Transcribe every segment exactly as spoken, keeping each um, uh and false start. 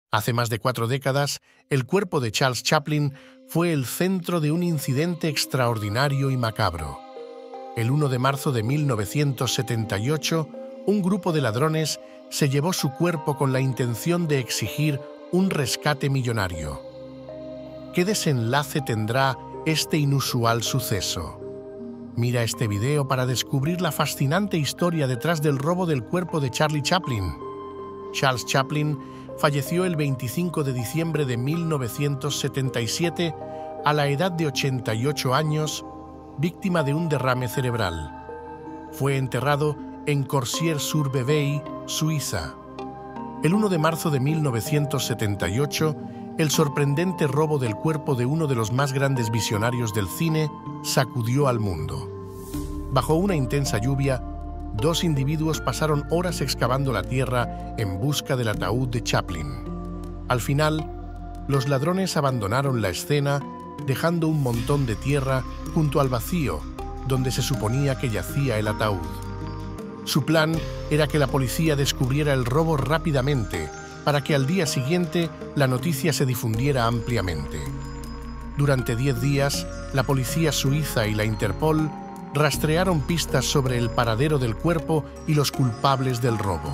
Hace más de cuatro décadas, el cuerpo de Charles Chaplin fue el centro de un incidente extraordinario y macabro. El uno de marzo de mil novecientos setenta y ocho, un grupo de ladrones se llevó su cuerpo con la intención de exigir un rescate millonario. ¿Qué desenlace tendrá este inusual suceso? Mira este video para descubrir la fascinante historia detrás del robo del cuerpo de Charlie Chaplin. Charles Chaplin falleció el veinticinco de diciembre de mil novecientos setenta y siete a la edad de ochenta y ocho años, víctima de un derrame cerebral. Fue enterrado en Corsier-sur-Vevey, Suiza. El uno de marzo de mil novecientos setenta y ocho, el sorprendente robo del cuerpo de uno de los más grandes visionarios del cine sacudió al mundo. Bajo una intensa lluvia, dos individuos pasaron horas excavando la tierra en busca del ataúd de Chaplin. Al final, los ladrones abandonaron la escena, dejando un montón de tierra junto al vacío donde se suponía que yacía el ataúd. Su plan era que la policía descubriera el robo rápidamente para que al día siguiente la noticia se difundiera ampliamente. Durante diez días, la policía suiza y la Interpol rastrearon pistas sobre el paradero del cuerpo y los culpables del robo.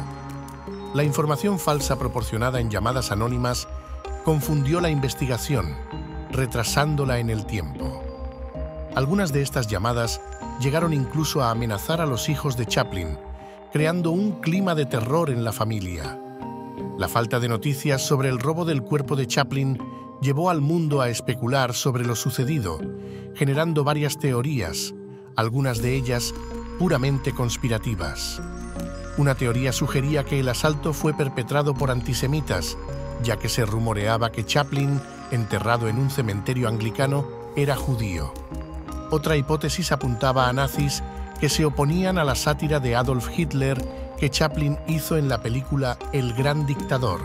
La información falsa proporcionada en llamadas anónimas confundió la investigación, retrasándola en el tiempo. Algunas de estas llamadas llegaron incluso a amenazar a los hijos de Chaplin, creando un clima de terror en la familia. La falta de noticias sobre el robo del cuerpo de Chaplin llevó al mundo a especular sobre lo sucedido, generando varias teorías, algunas de ellas puramente conspirativas. Una teoría sugería que el asalto fue perpetrado por antisemitas, ya que se rumoreaba que Chaplin, enterrado en un cementerio anglicano, era judío. Otra hipótesis apuntaba a nazis que se oponían a la sátira de Adolf Hitler que Chaplin hizo en la película El Gran Dictador.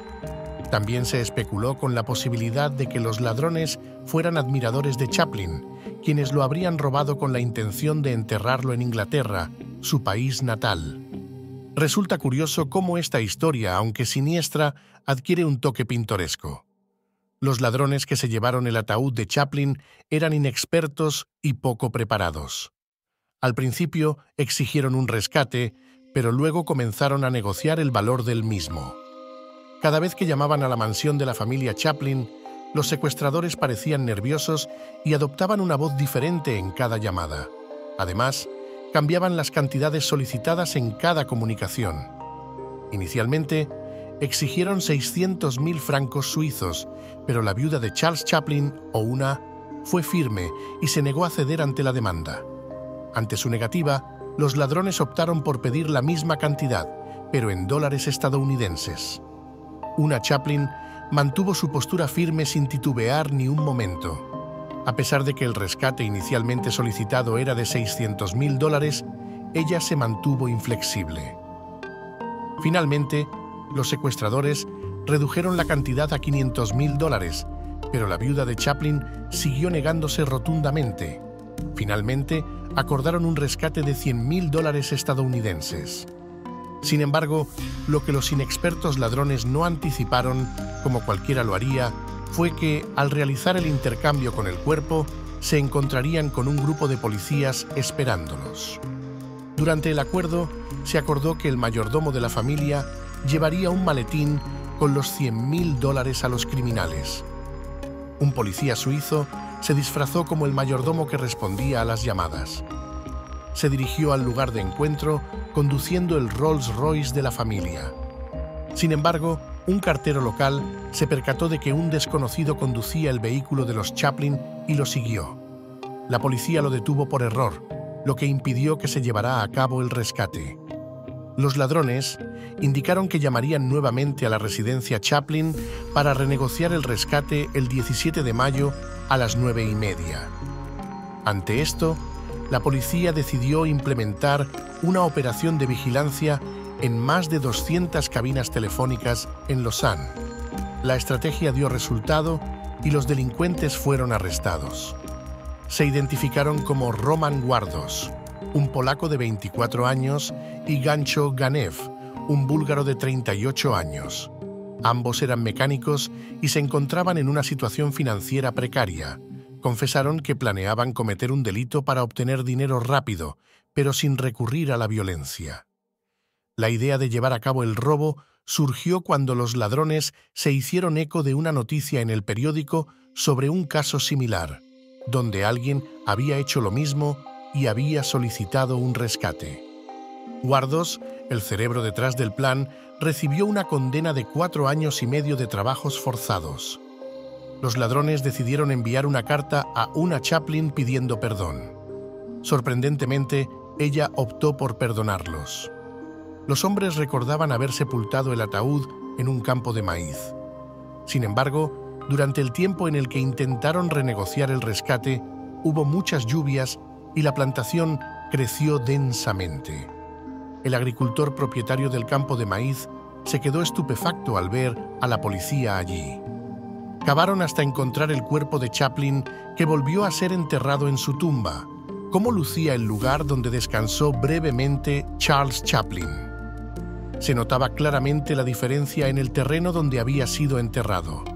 También se especuló con la posibilidad de que los ladrones fueran admiradores de Chaplin, quienes lo habrían robado con la intención de enterrarlo en Inglaterra, su país natal. Resulta curioso cómo esta historia, aunque siniestra, adquiere un toque pintoresco. Los ladrones que se llevaron el ataúd de Chaplin eran inexpertos y poco preparados. Al principio exigieron un rescate, pero luego comenzaron a negociar el valor del mismo. Cada vez que llamaban a la mansión de la familia Chaplin, los secuestradores parecían nerviosos y adoptaban una voz diferente en cada llamada. Además, cambiaban las cantidades solicitadas en cada comunicación. Inicialmente, exigieron seiscientos mil francos suizos, pero la viuda de Charles Chaplin, Oona, fue firme y se negó a ceder ante la demanda. Ante su negativa, los ladrones optaron por pedir la misma cantidad, pero en dólares estadounidenses. Oona Chaplin mantuvo su postura firme sin titubear ni un momento. A pesar de que el rescate inicialmente solicitado era de seiscientos mil dólares, ella se mantuvo inflexible. Finalmente, los secuestradores redujeron la cantidad a quinientos mil dólares, pero la viuda de Chaplin siguió negándose rotundamente. Finalmente, acordaron un rescate de cien mil dólares estadounidenses. Sin embargo, lo que los inexpertos ladrones no anticiparon, como cualquiera lo haría, fue que, al realizar el intercambio con el cuerpo, se encontrarían con un grupo de policías esperándolos. Durante el acuerdo, se acordó que el mayordomo de la familia llevaría un maletín con los cien mil dólares a los criminales. Un policía suizo se disfrazó como el mayordomo que respondía a las llamadas. Se dirigió al lugar de encuentro conduciendo el Rolls Royce de la familia. Sin embargo, un cartero local se percató de que un desconocido conducía el vehículo de los Chaplin y lo siguió. La policía lo detuvo por error, lo que impidió que se llevara a cabo el rescate. Los ladrones indicaron que llamarían nuevamente a la residencia Chaplin para renegociar el rescate el diecisiete de mayo a las nueve y media. Ante esto, la policía decidió implementar una operación de vigilancia en más de doscientas cabinas telefónicas en Lausanne. La estrategia dio resultado y los delincuentes fueron arrestados. Se identificaron como Roman Guardos, un polaco de veinticuatro años, y Gancho Ganev, un búlgaro de treinta y ocho años. Ambos eran mecánicos y se encontraban en una situación financiera precaria. Confesaron que planeaban cometer un delito para obtener dinero rápido, pero sin recurrir a la violencia. La idea de llevar a cabo el robo surgió cuando los ladrones se hicieron eco de una noticia en el periódico sobre un caso similar, donde alguien había hecho lo mismo y había solicitado un rescate. Wardos, el cerebro detrás del plan, recibió una condena de cuatro años y medio de trabajos forzados. Los ladrones decidieron enviar una carta a Una Chaplin pidiendo perdón. Sorprendentemente, ella optó por perdonarlos. Los hombres recordaban haber sepultado el ataúd en un campo de maíz. Sin embargo, durante el tiempo en el que intentaron renegociar el rescate, hubo muchas lluvias y la plantación creció densamente. El agricultor propietario del campo de maíz se quedó estupefacto al ver a la policía allí. Cavaron hasta encontrar el cuerpo de Chaplin, que volvió a ser enterrado en su tumba. ¿Cómo lucía el lugar donde descansó brevemente Charles Chaplin? Se notaba claramente la diferencia en el terreno donde había sido enterrado.